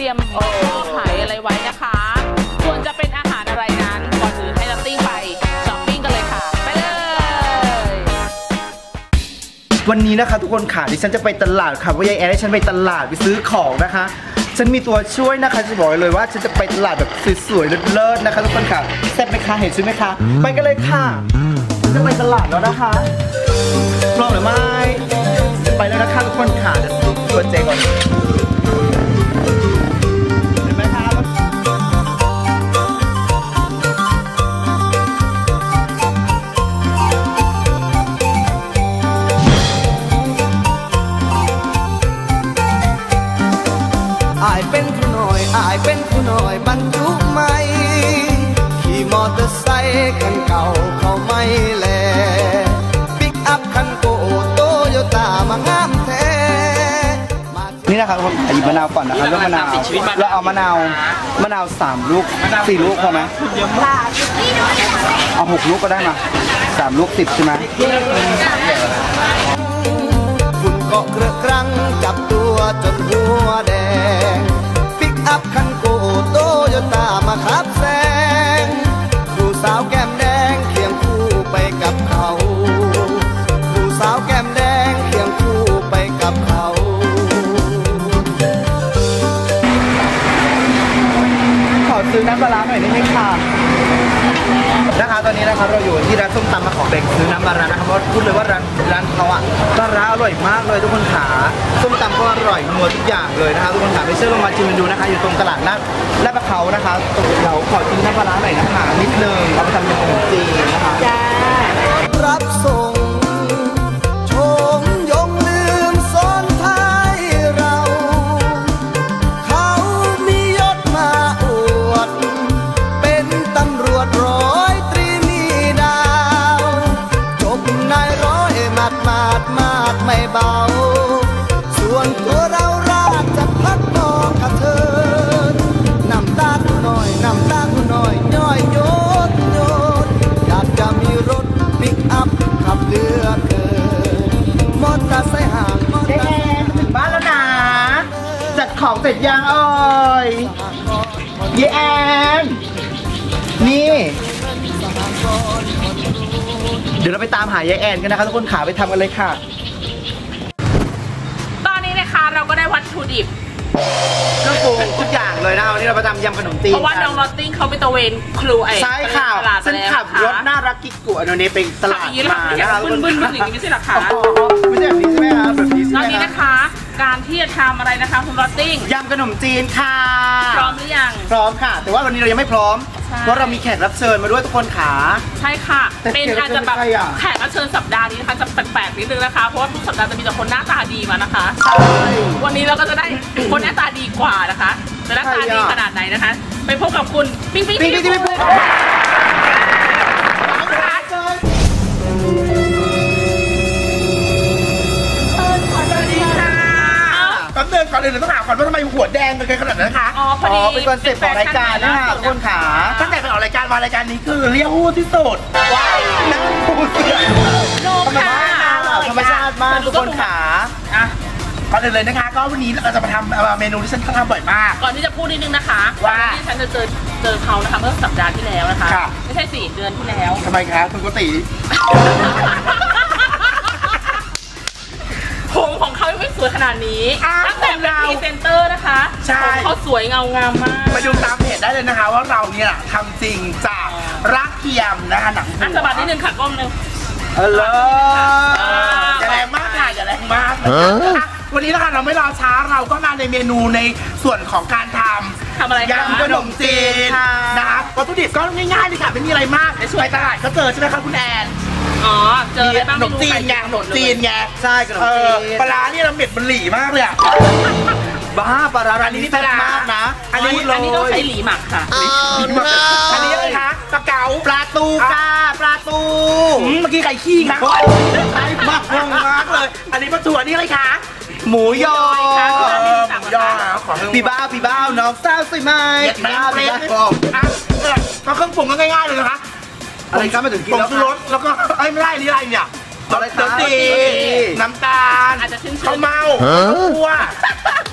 รียมขายอะไรไว้นะคะส่วนจะเป็นอาหารอะไรนั้นก่อนอื่นให้นัตตี้ไปช้อปปิ้งกันเลยค่ะไปเลยวันนี้นะคะทุกคนค่ะดิฉันจะไปตลาดค่ะเพราะยายแอนให้ฉันไปตลาดไปซื้อของนะคะฉันมีตัวช่วยนะคะจะบอกเลยว่าฉันจะไปตลาดแบบสวยๆเลิศๆนะคะทุกคนค่ะแซ่บไหมคะเห็นซื้อไหมคะไปกันเลยค่ะจะไปตลาดแล้วนะคะรอหรือไม่ไปแล้วนะคะทุกคนค่ะเดี๋ยวตัวเจก่อนเห็นไหมคะอายเป็นผู้น้อยอายเป็นผู้น้อยบรรจุใหม่ขี่มอเตอร์ไซค์คันเก่าเขาไม่แลปิกอัพคันโกโตโยต้ามางามแท้นี่นะครับหยิบมะนาวก่อนนะครับเลือกมะนาวเราเอามะนาว3 ลูก4 ลูกพอไหมเอา6 ลูกก็ได้มา3 ลูก10ใช่ไหมฝุ่นเกาะเครือครั้งจับตัวจนหัวแดงปิกอัพคันโกโตโยต้ามาขับแซงดูสาวแก้มแดงเคียงคู่ไปกับเขาดูสาวแก้มแดงเคียงคู่ไปกับเขาขอซื้อน้ำปลาร้าหน่อยได้ไหมคะนะคะตอนนี้นะครับเราอยู่ที่ร้านส้มตำมาขอแบ่งซื้อน้ำปลาร้านะครับเพราะพูดเลยว่าร้านเขาอะปลาร้าอร่อยมากเลยทุกคนขาส้มตำก็อร่อยนัวทุกอย่างเลยนะคะทุกคนขาไม่เชื่อลองมาชิมกันดูนะคะอยู่ตรงตลาดนัดลาดพร้าวนะคะเราขอชิมน้ำปลาร้าหน่อยนะคะนิดนึงเอาไปทำเป็นขนมจีนนะคะรับส่งชมยงลืมซ้อนท้ายเราเขามียศมาอวดเป็นตำรวจ100 ตรีมีดาวจบนายร้อยมาดไม่เบาส่วนตัวเราราชพัฒนอกระเทินน้ำตาคุณหน่อยน้ำตาคุณหน่อยย่อยโยดอยากจะมีรถปิกอัพขับเรือเกินมอเตอร์ไซค์ห่างมอเตอร์ไซค์ถึงบ้านแล้วนะจัดของเสร็จยังเอ่ยเยแอนนี่เดี๋ยวเราไปตามหายายแอนกันนะคะทุกคนขาไปทำกันเลยค่ะตอนนี้นะคะเราก็ได้วัตถุดิบเครื่องปรุงทุกอย่างเลยนะวันนี้เราไปทำยำขนมจีนเพราะว่าน้องลอตติ้งเขาไปตะเวนครูใช่ค่ะซึ่งขับรถน่ารักกิ๊กกุอันนี้เป็นตลาดมานะคะบึ้นอย่างนี้ไม่ใช่หรอคะไม่ใช่แบบนี้ใช่ไหมคะแบบนี้ใช่ไหมตอนนี้นะคะการที่จะทำอะไรนะคะคุณลอตติ้งยำขนมจีนค่ะพร้อมหรือยังพร้อมค่ะแต่ว่าวันนี้เรายังไม่พร้อมเพราะเรามีแขกรับเชิญมาด้วยทุกคนขาใช่ค่ะเป็นอาจจะแบบแขกรับเชิญสัปดาห์นี้นะคะจะแปลกๆนิดนึงนะคะเพราะว่าทุกสัปดาห์จะมีแต่คนหน้าตาดีมานะคะวันนี้เราก็จะได้คนหน้าตาดีกว่านะคะจะหน้าตาดีขนาดไหนนะคะไปพบกับคุณปิ๊งก่อนอื่นต้องถามก่อนว่าทำไมหัวแดงกันขนาดนั้นคะพอดีเป็นคอนเซ็ปต์ของรายการนะคะทุกคนขาตั้งแต่ไปออกรายการมารายการนี้คือเรียกหู้ที่สุดว้าวนั่งหู้เสือธรรมชาติมากทุกคนขาก่อนอื่นเลยนะคะก็วันนี้เราจะมาทำเมนูที่ฉันทำบ่อยมากก่อนที่จะพูดนิดนึงนะคะว่าที่ฉันจะเจอเขานะคะเมื่อสัปดาห์ที่แล้วนะคะไม่ใช่4 เดือนที่แล้วทำไมคะคุณกุฏิผมของเขาไม่สวยขนาดนี้ตั้งแต่เป็นพรีเซนเตอร์นะคะผมเขาสวยเงางามมากไปดูตามเพจได้เลยนะคะว่าเราเนี่ยทำจริงจากรักเทียมนะคะหนังสะบัดนิดนึงค่ะก้มนึงอย่าแรงมากค่ะอย่าแรงมากวันนี้นะคะเราไม่รอช้าเราก็มาในเมนูในส่วนของการทำอะไรยำขนมจีนนะคะวัตถุดิบก็ง่ายๆเลยค่ะไม่มีอะไรมากไปตลาดก็เจอใช่ไหมคะคุณแอนเจอขนมจีนไงขนมจีนไงใช่ขนมจีนปลาเนี่ยเราเม็ดมันหลีมากเลยอะบ้าปลาร้านนี้แซ่บมากนะอันนี้ต้องใช้หลีหมักค่ะอันนี้อะไรคะปลาเก๋าปลาตูค่ะปลาตูเมื่อกี้ไข่ขี้ค่ะใช่มากมากเลยอันนี้ปลาถั่วนี่อะไรคะหมูยอค่ะหมูยอพี่บ้าน้องสาวสวยไหมพี่บ้าก็เครื่องปรุงก็ง่ายๆเลยนะคะอะไรครับมาถึงกินแล้วรสแล้วก็ไม่ได้นี่อะไรเนี่ยน้ำตาลอาจจะข้าวเม่าคั่ว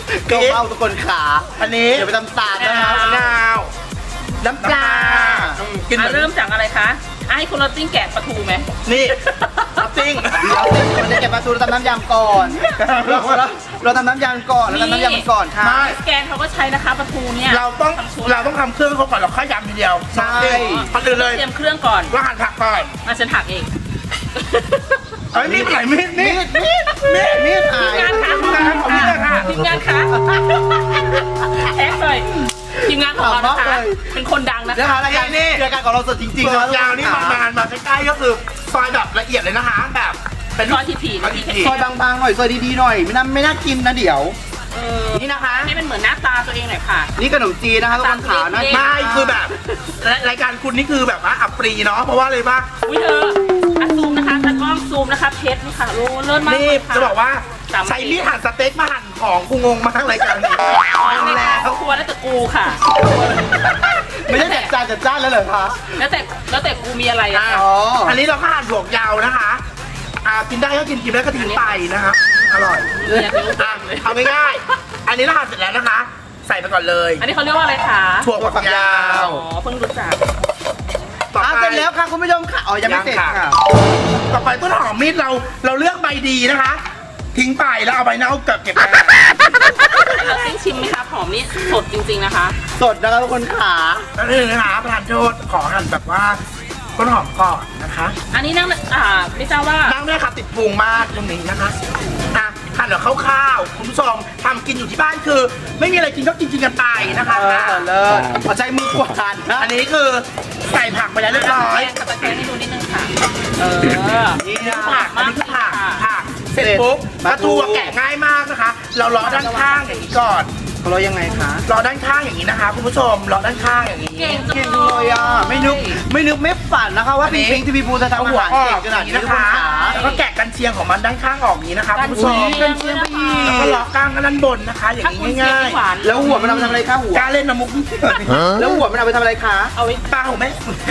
เก้าทุกคนขาอันนี้เดี๋ยวไปทำตาลนะครับมะนาวน้ำปลากินเริ่มจากอะไรคะให้คุณรสติ้งแกะปลาทูไหมนี่รสติ้งเราจะเก็บปลาทูเราทำน้ำยำก่อนเราทำน้ำยำก่อนเราทำน้ำยำก่อนค่ะสแกนเขาก็ใช้นะคะปลาทูเนี่ยเราต้องทำเครื่องเขาก่อนเราค่อยยำทีเดียวใช่พอตื่นเลยเตรียมเครื่องก่อนเราหั่นผักก่อนมาฉันหักเองเอ้ยนี่ไหนมีดทีมงานค่ะทีมงานค่ะแอคเลยทีมงานของเรานะคะเป็นคนดังนะคะอะไรนี่รายการของเราสดจริงๆนะยาวนี่มาใกล้ๆก็คือซอยแบบละเอียดเลยนะคะแบบเป็นซอยถี่ๆซอยบางๆหน่อยซอยดีๆหน่อยไม่น่ากินนะเดี๋ยวนี่นะคะให้มันเหมือนหน้าตาตัวเองหน่อยค่ะนี่ขนมจีนนะคะทุกคนขานะไม่คือแบบรายการคุณนี่คือแบบว่าอับปรีเนาะเพราะว่าเลยว่าอุ้ยเธอซูมนะคะตากล้องซูมนะคะเพชรนี่ค่ะโอ้เลิศมากนี่จะบอกว่าใช้มีดหั่นสเต็กมาหั่นของกูงงมากรายการนี้แล้วครัวแล้วแต่กูค่ะไม่ใช่จัดจ้านแล้วเหรอคะแล้วแต่กูมีอะไรอ่ะอันนี้เราก็หั่นบวกยาวนะคะกินได้ก็กินได้ก็ทิ้งไปนะคะอร่อยเอาง่ายๆอันนี้เราหั่นเสร็จแล้วนะคะใส่ไปก่อนเลยอันนี้เขาเรียกว่าอะไรคะถั่วฝักยาวเพิ่งรู้จักเสร็จแล้วค่ะคุณผู้ชมค่ะอ๋อยังไม่เสร็จค่ะต่อไปต้นหอมมีดเราเลือกใบดีนะคะทิ้งไปแล้วเอาใบเน่าเก็บไปเราติ้งชิมไหมคะหอมนี่สดจริงๆนะคะสดนะคะทุกคนขาแล้วนึงนะคะประธานโทษขอหั่นแบบว่าต้นหอมก่อนนะคะอันนี้นั่งไม่ทราบว่านั่งด้วยค่ะติดปรุงมากตรงนี้นะคะหั่นแบบคร่าวๆคุณผู้ชมทำกินอยู่ที่บ้านคือไม่มีอะไรกินก็กินกันไปนะคะเลิศขอใจมือกวาดอันนี้คือใส่ผักไปแล้วเรียบร้อยตะแกรงให้ดูนิดนึงค่ะนี่ผักอันนี้คือผักเสร็จปุ๊บปลาทูแกะง่ายมากนะคะเราล้อด้านข้างอย่างนี้ก่อนเรายังไงคะล้อด้านข้างอย่างนี้นะคะคุณผู้ชมล้อด้านข้างอย่างนี้เก่งเลยอ่ะไม่นึกไม่ฝันนะคะว่าพิงทีวีพูจะทำอาหารเก่งขนาดนี้นะคะแล้วก็แกะกันเชียงของมันด้านข้างออกนี้นะคะคุณผู้ชมกันเชียงไปอีกแล้วก็ล้อกลางกันด้านบนนะคะอย่างนี้ง่ายๆแล้วหัวมันเอาไปทำอะไรคะหัวการเล่นน้ำมุกแล้วหัวมันเอาไปทำอะไรคะเอาไว้ปลาหัวไหม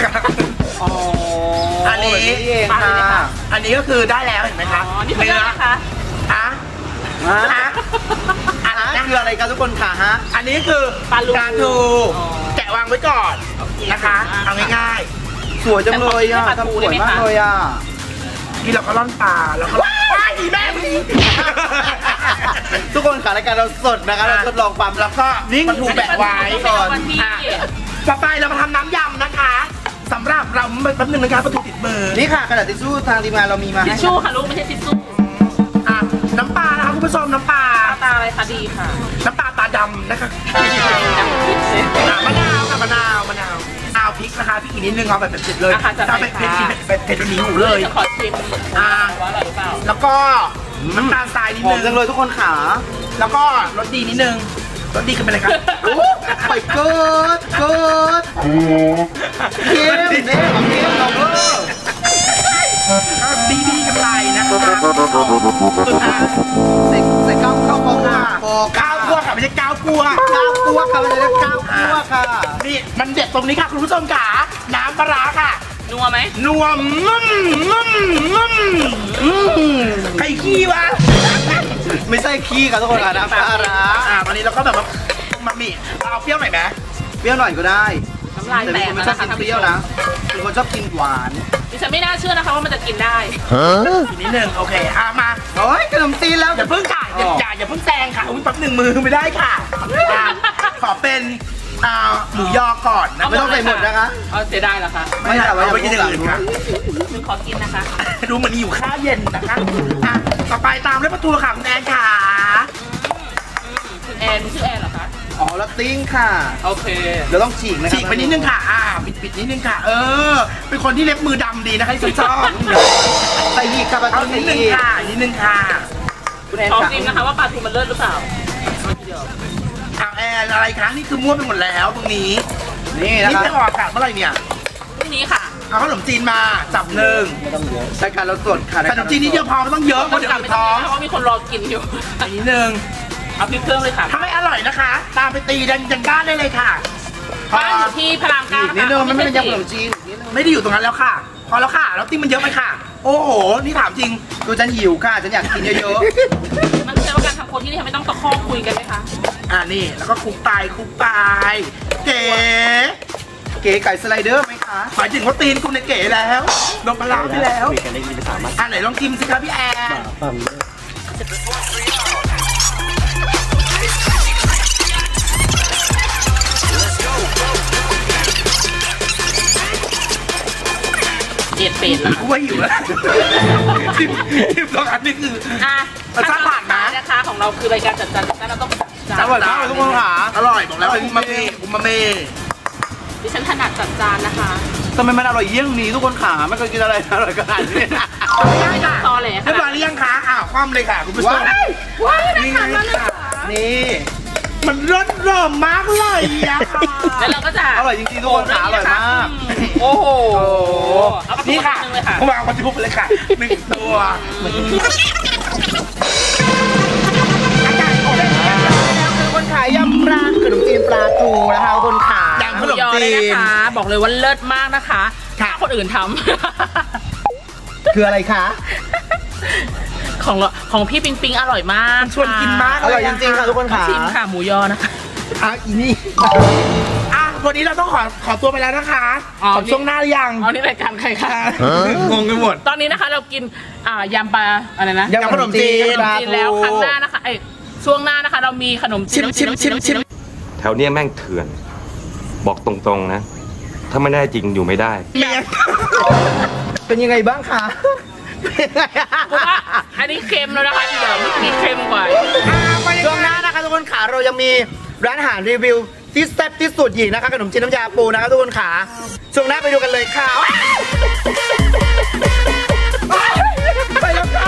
อันนี้เองค่ะอันนี้ก็คือได้แล้วเห็นไหมคะนี่คืออะไรคะนี่คืออะไรครับทุกคนค่ะฮะอันนี้คือปลาทูแกะวางไว้ก่อนนะคะเอาง่ายๆสวยจังเลยอ่ะทำสวยมากเลยอ่ะนี่เราก็ร่อนปลาแล้วก็ว้ายแม่ทุกคนค่ะรายการเราสดนะคะเราทดลองความแล้วก็นิ่งปลาทูแบะไว้ก่อนต่อไปเรามาทำน้ำยำนะคะสำหรับเราแป๊บนึงนะคะปลาทูติดมือนี่ค่ะกระดาษทิชชู่ทางทีมงานเรามีมาทิชชู่ค่ะลูกไม่ใช่ทิชชู่น้ำปลานะคะคุณผู้ชมน้ำปลาตาอะไรคะดีค่ะน้ำปลาตาดำนะคะมะนาวค่ะมะนาวพริกนะคะพริกอีกนิดนึงเอาแบบเผ็ดเลยถ้าเผ็ดจนหนีหูเลยขอชิมว่าอร่อยหรือเปล่าแล้วก็น้ำตาลทรายนิดนึงจังเลยทุกคนขาแล้วก็รสดีนิดนึงรสดีกันไปเลยครับไปเกิดเค็มเนี่ยของเค็มเราดีกำไรนะคะใส่ก้าวคั่วค่ะไม่ใช่ก้าวคั่วค่ะไม่ใช่ก้าวคั่วค่ะนี่มันเด็ดตรงนี้ค่ะคุณผู้ชมค่ะน้ำปลาค่ะนัวไหมนัวใครขี้วะไม่ใช่ขี้ค่ะทุกคนค่ะน้ำปลาตอนนี้เราก็แบบว่ามามีเอาเปรี้ยวหน่อยไหมเปรี้ยวหน่อยก็ได้น้ำลายแตกนะคะเปรี้ยวนะเป็นคนชอบกินหวานดิฉันไม่น่าเชื่อนะคะว่ามันจะกินได้อีกนิดนึงโอเคมาโอ้ยขนมจีนแล้วอย่าเพิ่งค่ะอย่าเพิ่งแซงค่ะอุ้ยแป๊บหนึ่งมือไม่ได้ค่ะขอเป็นหมูยอก่อนนะไม่ต้องใส่หมดนะคะเสียดายเหรอคะไม่ได้เอาไปกินอย่างอื่นค่ะหนูขอกินนะคะดูเหมือนอยู่ข้าวเย็นนะคะต่อไปตามด้วยปลาทูค่ะคุณแอนค่ะคุณแอนชื่อแอนเหรอคะอ๋อแล้วติ้งค่ะโอเคเดี๋ยวต้องฉีกนะครับฉีกไปนิดนึงค่ะปิดนิดนึงค่ะเป็นคนที่เล็บมือดำดีนะคะที่ฉันชอบใส่อีกค่ะปลาทูนิดนึงค่ะคุณแอนขอชิมนะคะว่าปลาทูมันเลิศหรือเปล่าแอนอะไรคะนี่คือม้วนไปหมดแล้วตรงนี้นี่จะออกอากาศเมื่อไหร่เนี่ยพรุ่งนี้ค่ะเอาขนมจีนมาจับหนึ่งไม่ต้องเยอะรายการเราสดค่ะขนมจีนนิดเดียวพอไม่ต้องเยอะเพราะเดี๋ยวท้องเพราะมีคนรอกินอยู่นิดนึงเอาพริกเครื่องเลยค่ะถ้าไม่อร่อยนะคะตามไปตีดันก้านได้เลยค่ะบ้านอยู่ที่พลังกานิดนึงมันไม่เป็นยำขนมจีนไม่ได้อยู่ตรงนั้นแล้วค่ะพอแล้วค่ะแล้วติ้งมันเยอะไปค่ะโอ้โหนี่ถามจริงคือฉันหิวค่ะฉันอยากกินเยอะๆมันใช่ว่าการทำโฆคนที่นี่ไม่ต้องตะคอกคุยกันไหมคะนี่แล้วก็คลุกตายเก๋ไก่สไลเดอร์ไหมคะหมายถึงว่าตีนคุณเนี่ยเก๋แล้วลงปลาร้าไปแล้วไหนลองชิมสิครับพี่แอนเด็ดเป็ดแล้วกูว่าหิวแล้วทิมสองอันนี่คือมันสร้างผ่านนะนะคะของเราคือรายการจัดจานเราต้องจัดอร่อยมากทุกคนค่ะอร่อยบอกแล้วอุมาเมะดิฉันถนัดจัดจานนะคะทำไมมันอร่อยเยี่ยงนี้ทุกคนขาไม่เคยกินอะไรอร่อยขนาดนี้ไม่ได้ค่ะตอแหลค่ะเรียบร้อยหรือยังคะคว่ำเลยค่ะคุณผู้ชมว้ายนี่ค่ะนี่มันร้อนรอมมากเลยอะแล้วเราก็จะอร่อยจริงๆทุกคนขาอร่อยมากโอ้โหนี่ค่ะผมวางคนที่พูดไปเลยค่ะ1 ตัวคนขายยำปลาขนมจีนปลาทูนะคะคนขายยำขนมจีนนะคะบอกเลยว่าเลิศมากนะคะถ้าคนอื่นทำคืออะไรคะของพี่ปิงปิงอร่อยมากชวนกินมากอร่อยจริงๆค่ะทุกคนค่ะชิมค่ะหมูยอนะคะอีนี่วันนี้เราต้องขอตัวไปแล้วนะคะขอช่วงหน้าหรือยังนี่รายการใครคะงงไปหมดตอนนี้นะคะเรากินยำปลาอะไรนะยำขนมจีนแล้วครั้งหน้านะคะช่วงหน้านะคะเรามีขนมจีนชิมแถวเนี้ยแม่งเถื่อนบอกตรงๆนะถ้าไม่ได้จริงอยู่ไม่ได้เป็นยังไงบ้างคะเพราะว่าอันนี้เค็มแล้วนะคะเดี๋ยวมีเค็มกว่าช่วงหน้านะคะทุกคนขาเรายังมีร้านอาหารรีวิวที่แซ่บที่สุดหญิงนะคะขนมจีนน้ำยาปูนะคะทุกคนขาช่วงหน้าไปดูกันเลยค่ะไปแล้วค่ะ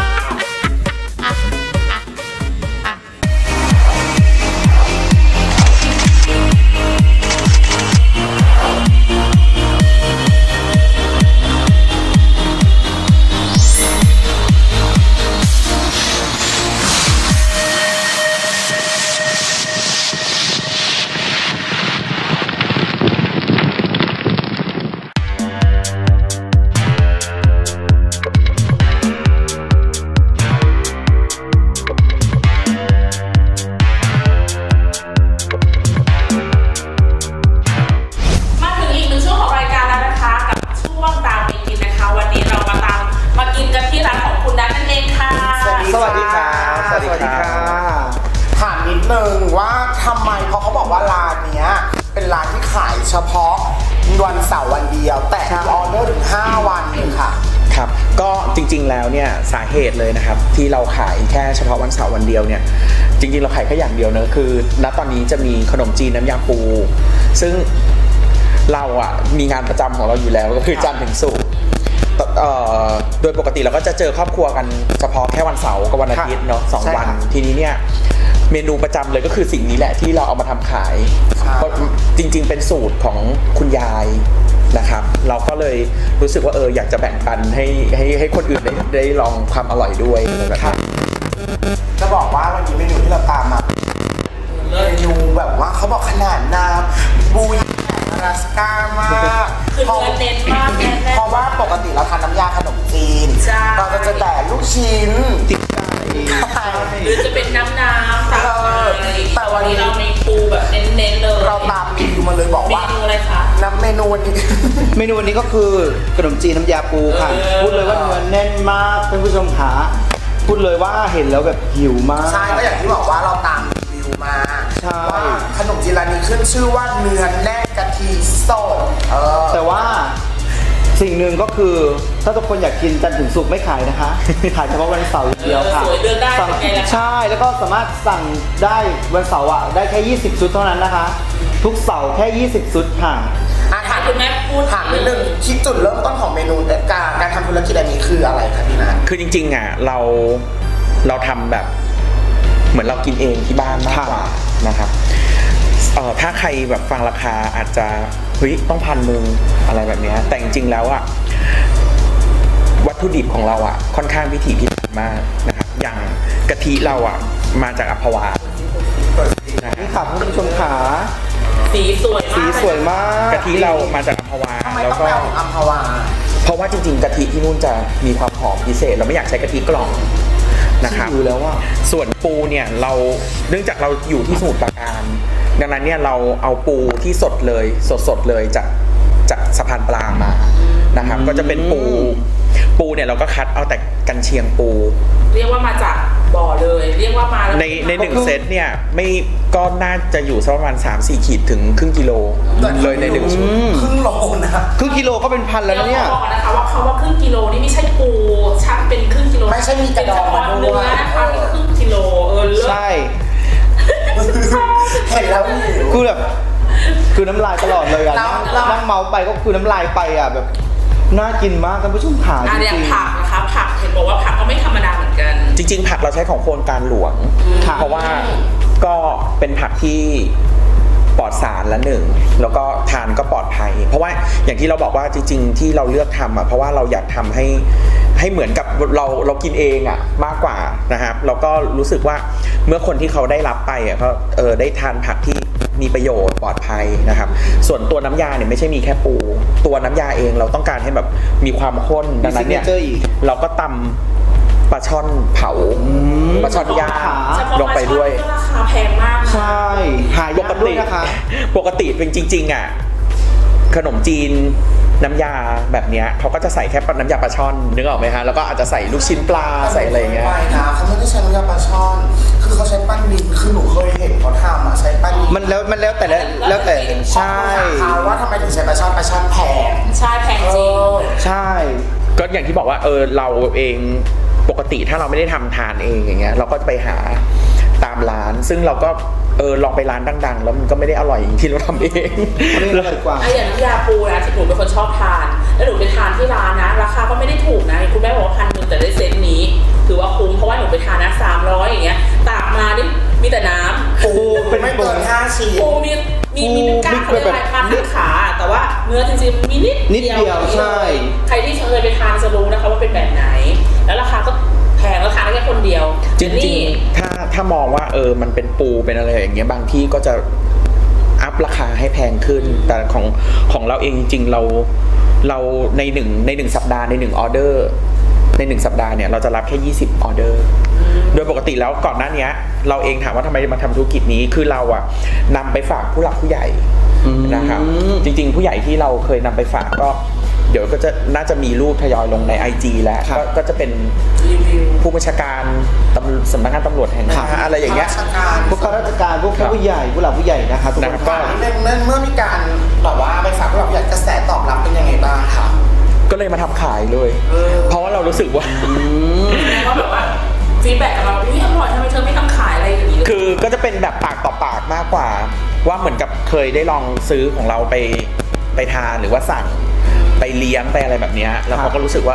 เฉพาะวันเสาร์วันเดียวแต่ออเดอร์ถึง5 วันเลยค่ะครับก็จริงๆแล้วเนี่ยสาเหตุเลยนะครับที่เราขายแค่เฉพาะวันเสาร์วันเดียวเนี่ยจริงๆเราขายแค่อย่างเดียวนะคือณตอนนี้จะมีขนมจีนน้ำยาปูซึ่งเรามีงานประจำของเราอยู่แล้วก็คือจันทร์ถึงศุกร์โดยปกติเราก็จะเจอครอบครัวกันเฉพาะแค่วันเสาร์กับวันอาทิตย์เนาะ2 วันทีนี้เนี่ยเมนูประจำเลยก็คือสิ่งนี้แหละที่เราเอามาทำขายเพราะจริงๆเป็นสูตรของคุณยายนะครับเราก็เลยรู้สึกว่าอยากจะแบ่งปันให้คนอื่นได้ลองความอร่อยด้วยแบบนี้จะบอกว่าวันนี้เมนูที่เราตามมาเมนูแบบว่าเขาบอกขนาดน้ำบูยรัสก้ามากคือเน้นมากเพราะว่าปกติเราทานน้ำยาขนมจีนเราจะแต่ลูกชิ้นติดใจหรือจะเป็นน้ำแต่วันนี้เรามีปูแบบเน้นๆเลยเราตามเมนูมาเลยบอกว่าเมนูอะไรคะเมนูวันนี้ก็คือขนมจีนน้ำยาปูค่ะพูดเลยว่าเนื้อแน่นมากท่านผู้ชมขาพูดเลยว่าเห็นแล้วแบบหิวมากใช่ก็อย่างที่บอกว่าเราตามรีวิวมาว่าขนมจีนร้านนี้ขึ้นชื่อว่าเนื้อแน่นกะทิสดแต่ว่าสิ่งหนึ่งก็คือถ้าทุกคนอยากกินจันทร์ถึงศุกร์ไม่ขายนะคะขายเฉพาะวันเสาร์เดียวค่ะใช่แล้วก็สามารถสั่งได้วันเสาร์ได้แค่20 ชุดเท่านั้นนะคะทุกเสาร์แค่20 ชุดค่ะถามคุณแม่พูดถามนิดนึงคิดจุดเริ่มต้นของเมนูการทำธุรกิจอันนี้คืออะไรคะพี่นัทคือจริงๆเราทำแบบเหมือนเรากินเองที่บ้านมากกว่านะครับถ้าใครแบบฟังราคาอาจจะต้อง1,000อะไรแบบนี้แต่จริงๆแล้ววัตถุดิบของเราค่อนข้างพิถีพิถันมากนะครับอย่างกะทิเรามาจากอัมพวานี่ค่ะท่านผู้ชมขาสีสวยมากกะทิเรามาจากอัมพวาแล้วก็อัมพวาเพราะว่าจริงๆกะทิที่นู่นจะมีความหอมพิเศษเราไม่อยากใช้กะทิกล่องนะครับส่วนปูเนี่ยเราเนื่องจากเราอยู่ที่สมุทรปราการดังนั้นเนี่ยเราเอาปูที่สดเลยจากสะพานปลามานะครับก็จะเป็นปูเนี่ยเราก็คัดเอาแต่กันเชียงปูเรียกว่ามาจากบ่อเลยเรียกว่ามาในหนึ่งเซตเนี่ยไม่ก็น่าจะอยู่สักประมาณ 3-4 ขีดถึงครึ่งกิโลเลยใน1ชุดครึ่งโลนะครึ่งกิโลก็เป็นพันแล้วเนี่ยบอกนะคะว่าคำว่าครึ่งกิโลนี่ไม่ใช่ปูชักเป็นครึ่งกิโลไม่ใช่มีกระดองมาด้วยนะคะเป็นครึ่งกิโลใช่เห็นแล้วคือแบบคือน้ำลายตลอดเลยอ่ะนั่งเมาไปก็คือน้ำลายไปอ่ะแบบน่ากินมากท่านผู้ชมขาจริงๆผักนะคะผักเห็นบอกว่าผักก็ไม่ธรรมดาเหมือนกันจริงๆผักเราใช้ของโครงการหลวงเพราะว่าก็เป็นผักที่ปลอดสารละหนึ่งแล้วก็ทานก็ปลอดภัยเพราะว่าอย่างที่เราบอกว่าจริงๆที่เราเลือกทำอ่ะเพราะว่าเราอยากทำให้เหมือนกับเรากินเองอ่ะมากกว่านะครับเราก็รู้สึกว่าเมื่อคนที่เขาได้รับไปอ่ะก็ได้ทานผักที่มีประโยชน์ปลอดภัยนะครับส่วนตัวน้ำยาเนี่ยไม่ใช่มีแค่ปูตัวน้ำยาเองเราต้องการให้แบบมีความข้นดังนั้นเนี่ยเราก็ตำปลาช่อนเผาปลาช่อนย่างลงไปด้วยราคาแพงมากใช่หายปกตินะคะปกติเป็นจริงๆอ่ะขนมจีนน้ำยาแบบเนี้ยเขาก็จะใส่แค่น้ำยาปลาช่อนนึกออกไหมฮะแล้วก็อาจจะใส่ลูกชิ้นปลาใส่อะไรเงี้ยไม่นะเขาไม่ได้ใช้น้ำยาปลาช่อนคือเขาใช้ปั้นดินคือหนูเคยเห็นเขาทำอ่ะใช้ปั้นดินมันแล้วแต่ใช่ว่าทำไมถึงใช้ปลาช่อนแพงใช่แพงจริงใช่ก็อย่างที่บอกว่าเราเองปกติถ้าเราไม่ได้ทำทานเองอย่างเงี้ยเราก็ไปหาตามร้านซึ่งเราก็ลองไปร้านดังๆแล้วมันก็ไม่ได้อร่อยอย่างที่เราทำเองไม่อร่อยกว่าอย่างที่ยาปูนะที่หนูเป็นคนชอบทานแล้วหนูไปทานที่ร้านนะราคาก็ไม่ได้ถูกนะคุณแม่บอกว่า1,000แต่ได้เซตนี้ถือว่าคุ้มเพราะว่าหนูไปทานนะ300อย่างเงี้ยตากมานี่มีแต่น้ำปูเป็นไม่เกิน5 ชิ้นปูมีก้างเขาเรียกอะไรพันขาแต่ว่าเนื้อจริงๆมีนิดเดียวใช่ใครที่เคยไปทานจะรู้นะคะว่าเป็นแบบไหนแล้วราคาก็แพงแล้วทานได้แค่คนเดียวจริงๆถ้ามองว่ามันเป็นปูเป็นอะไรอย่างเงี้ยบางที่ก็จะอัพราคาให้แพงขึ้นแต่ของเราเองจริงๆเราในหนึ่งสัปดาห์ใน1ออเดอร์ใน1สัปดาห์เนี่ยเราจะรับแค่20ออเดอร์โดยปกติแล้วก่อนหน้านี้เราเองถามว่าทำไมมาทำธุรกิจนี้คือเราอะนำไปฝากผู้หลักผู้ใหญ่นะครับจริงๆผู้ใหญ่ที่เราเคยนำไปฝากก็เดี๋ยวก็จะน่าจะมีรูปทยอยลงใน IG แล้วก็จะเป็นผู้บัญชาการสำนักงานตำรวจแห่งชาติอะไรอย่างเงี้ยพวกข้าราชการพวกผู้ใหญ่ผู้หลักผู้ใหญ่นะครับทุกคนก็เมื่อมีการแบบว่าไปฝากผู้หลักผู้ใหญ่กระแสตอบรับเป็นยังไงบ้างคะก็เลยมาทำขายเลยเพราะว่าเรารู้สึกว่าแบบว่าฟีดแบ็กกับเราอร่อยทำไมเธอไม่ทำขายอะไรอย่างนี้คือก็จะเป็นแบบปากต่อปากมากกว่าว่าเหมือนกับเคยได้ลองซื้อของเราไปทานหรือว่าสั่งไปเลี้ยงไปอะไรแบบนี้แล้วเขาก็รู้สึกว่า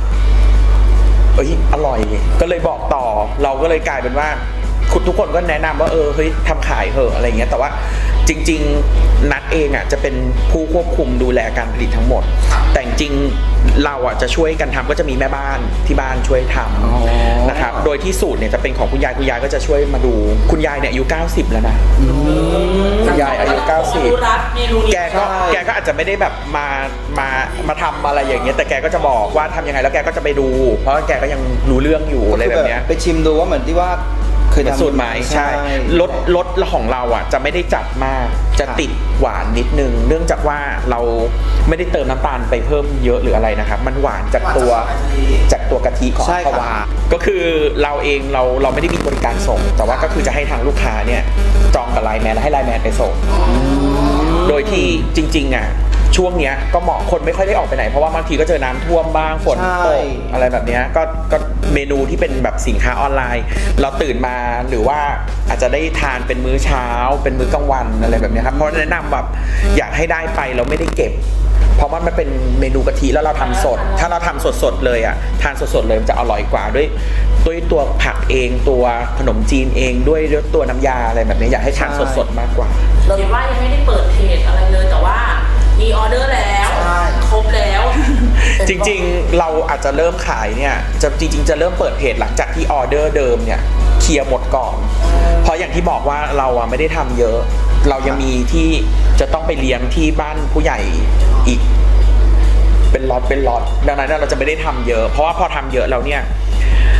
อร่อยก็เลยบอกต่อเราก็เลยกลายเป็นว่าทุกคนก็แนะนำว่าเฮ้ยทำขายเถอะอะไรเงี้ยแต่ว่าจริงๆนัดเองอ่ะจะเป็นผู้ควบคุมดูแลการผลิตทั้งหมดแต่จริงเราอ่ะจะช่วยกันทำก็จะมีแม่บ้านที่บ้านช่วยทำนะครับโดยที่สูตรเนี่ยจะเป็นของคุณยายก็จะช่วยมาดูคุณยายเนี่ยอายุ90แล้วนะคุณยายอายุ90แกก็อาจจะไม่ได้แบบมาทำอะไรอย่างเงี้ยแต่แกก็จะบอกว่าทำยังไงแล้วแกก็จะไปดูเพราะแกก็ยังรู้เรื่องอยู่อะไรแบบเนี้ยไปชิมดูว่าเหมือนที่ว่าคือสูตรไหมใช่รสของเราอ่ะจะไม่ได้จัดมากจะติดหวานนิดนึงเนื่องจากว่าเราไม่ได้เติมน้ำตาลไปเพิ่มเยอะหรืออะไรนะครับมันหวานจากตัวกะทิของภาวาก็คือเราเองเราไม่ได้มีบริการส่งแต่ว่าก็คือจะให้ทางลูกค้าเนี่ยจองกับไลน์แมนแล้วให้ไลน์แมนไปส่งโดยที่จริงๆอ่ะช่วงเนี้ยก็เหมาะคนไม่ค่อยได้ออกไปไหนเพราะว่าบางทีก็เจอน้ำท่วมบ้างฝนตกอะไรแบบเนี้ยก็เมนูที่เป็นแบบสินค้าออนไลน์เราตื่นมาหรือว่าอาจจะได้ทานเป็นมื้อเช้าเป็นมื้อกลางวันอะไรแบบนี้ครับเพราะแนะนำแบบอยากให้ได้ไปเราไม่ได้เก็บเพราะว่ามันเป็นเมนูกะทิแล้วเราทำสดถ้าเราทำสดเลยอ่ะทานสดเลยมันจะอร่อยกว่าด้วยตัวผักเองตัวขนมจีนเองด้วยตัวน้ำยาอะไรแบบนี้อยากให้ทานสดมากกว่าเราเห็นว่ายังไม่ได้เปิดเพจอะไรเลยแต่ว่ามีออเดอร์แล้วครบแล้วจริงๆเราอาจจะเริ่มขายเนี่ยจริงๆจะเริ่มเปิดเพจหลังจากที่ออเดอร์เดิมเนี่ยเคลียร์หมดก่อนเพราะอย่างที่บอกว่าเราอะไม่ได้ทำเยอะเรายังมีที่จะต้องไปเลี้ยงที่บ้านผู้ใหญ่อีกเป็นล็อตดังนั้นเราจะไม่ได้ทำเยอะเพราะว่าพอทำเยอะแล้วเนี่ย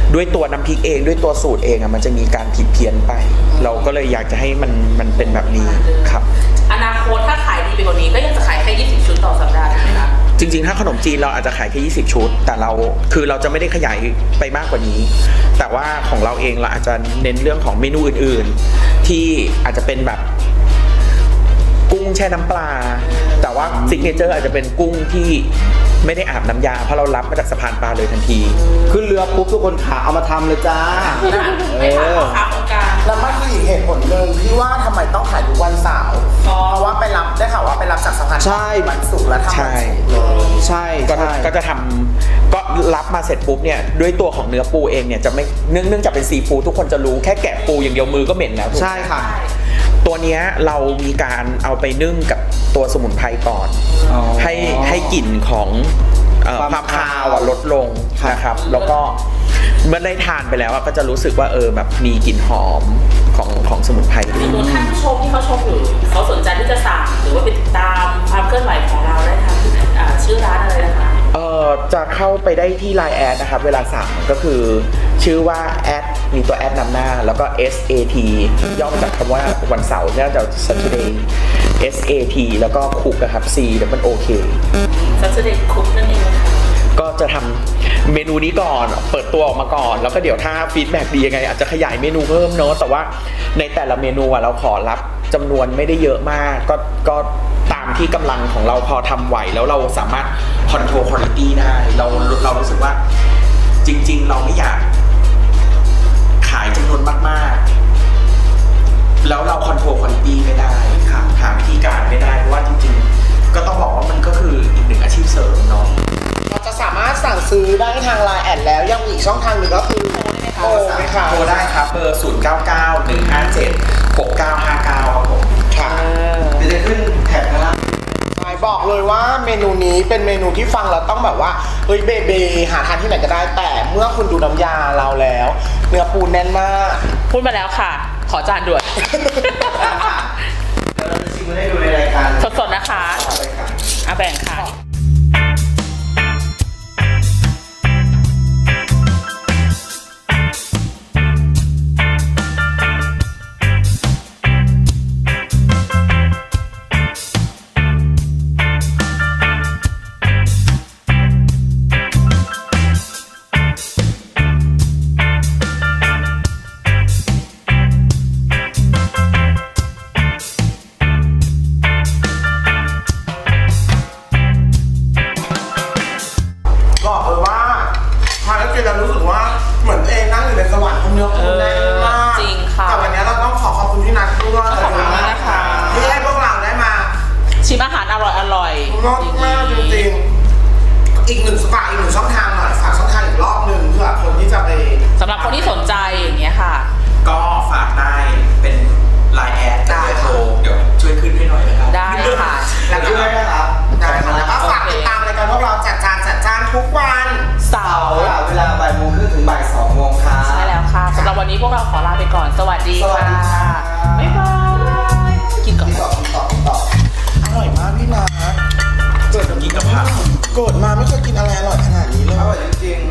ด้วยตัวน้ำพริกเองด้วยตัวสูตรเองมันจะมีการผิดเพี้ยนไปเราก็เลยอยากจะให้มันเป็นแบบนี้ครับอนาคตถ้าขายดีไปกว่านี้ก็ยังจะขายแค่20 ชุดต่อสัปดาห์ใช่ไหมคะจริงๆถ้าขนมจีนเราอาจจะขายแค่20 ชุดแต่เราจะไม่ได้ขยายไปมากกว่านี้แต่ว่าของเราเองเราอาจจะเน้นเรื่องของเมนูอื่นๆที่อาจจะเป็นแบบกุ้งแช่น้ำปลาแต่ว่าซิกเนเจอร์อาจจะเป็นกุ้งที่ไม่ได้อาบน้ำยาเพราะเรารับมาจากสะพานปลาเลยทันทีขึ้นเรือปุ๊บทุกคนขาเอามาทำเลยจ้าขาของการแล้วมันคืออีกเหตุผลหนึ่งที่ว่าทำไมต้องขายทุกวันเสาร์เพราะว่าไปรับได้ข่าวว่าไปรับจากสะพานวันศุกร์แล้วทำวันศุกร์เลยใช่ก็จะทำก็รับมาเสร็จปุ๊บเนี่ยด้วยตัวของเนื้อปูเองเนี่ยจะไม่เนื่องจากเป็นซีฟู้ดทุกคนจะรู้แค่แกะปูอย่างเดียวมือก็เหม็นแล้วใช่ค่ะตัวเนี้ยเรามีการเอาไปนึ่งกับตัวสมุนไพรก่อนให้กลิ่นของความคาวลดลงนะครับแล้วก็เมื่อได้ทานไปแล้วก็จะรู้สึกว่าแบบมีกลิ่นหอมของสมุนไพรท่านผู้ชมที่เขาชมอยู่เขาสนใจที่จะสั่งหรือว่าไปติดตามความเคลื่อนไหวของเราได้ทางชื่อร้านอะไรนะคะจะเข้าไปได้ที่ Line แอดนะครับเวลาสั่งก็คือชื่อว่าแอดมีตัวแอดนำหน้าแล้วก็ SAT ย่อมาจากคำว่าวันเสาร์น่าจะ Saturday SAT แล้วก็คุกนะครับ C OK Saturday Cook นั่นเองก็จะทำเมนูนี้ก่อนเปิดตัวออกมาก่อนแล้วก็เดี๋ยวถ้าฟีดแบ็กดียังไงอาจจะขยายเมนูเพิ่มเนอะแต่ว่าในแต่ละเมนูเราขอรับจำนวนไม่ได้เยอะมากก็ตามที่กำลังของเราพอทำไหวแล้วเราสามารถคอนโทรลคุณภาพได้เรารู้สึกว่าจริงๆเราไม่อยากขายจำนวนมากๆแล้วเราคอนโทรลคุณภาพไม่ได้ค่ะหาวิธีการไม่ได้เพราะว่าจริงๆก็ต้องบอกว่ามันก็คืออีกหนึ่งอาชีพเสริมเนาะเราจะสามารถสั่งซื้อได้ทาง Line แอดแล้วยังมีอีกช่องทางหนึ่งก็คือโทรได้ครับเบอร์0991576959ครับผมค่ะจะขึ้นแท็บนะบอกเลยว่าเมนูนี้เป็นเมนูที่ฟังเราต้องแบบว่าเฮ้ยเบหาทานที่ไหนก็ได้แต่เมื่อคุณดูน้ำยาเราแล้วเนื้อปูแน่นมากพูดมาแล้วค่ะขอจานด่วนเราจะชิมให้ดูในรายการสดๆนะคะแบ่งค่ะชิมอาหารอร่อยงดมากจริงๆอีกหนึ่งช่องทางหน่อยฝากช่องทางอีกรอบหนึ่งเพื่อคนที่จะไปสำหรับคนที่สนใจอย่างเงี้ยค่ะก็ฝากได้เป็น Line แอดได้โทรเดี๋ยวช่วยขึ้นให้หน่อยนะครับได้ค่ะแล้วก็ได้ครับได้ค่ะแล้วก็ฝากติดตามรายการพวกเราจัดจานทุกวันเสาร์เวลาบ่ายโมงครึ่งถึงบ่าย2โมงค่ะใช่แล้วค่ะสำหรับวันนี้พวกเราขอลาไปก่อนสวัสดีค่ะบ๊ายบายกินก่อนอร่อยมากพี่นะเกิดกินกับผักเกิดมาไม่เคยกินอะไรอร่อยขนาดนี้เลยอร่อยจริง